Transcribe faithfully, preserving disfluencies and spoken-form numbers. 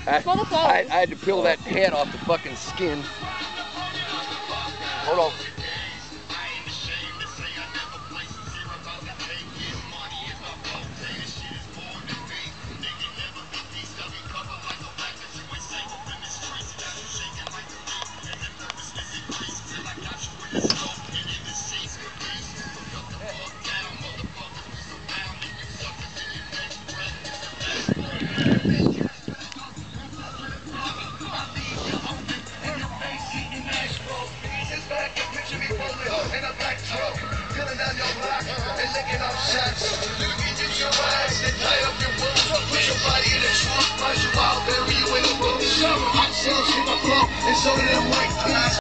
I, Smell the clothes. I, I had to peel that head off the fucking skin. Hold on. And so them white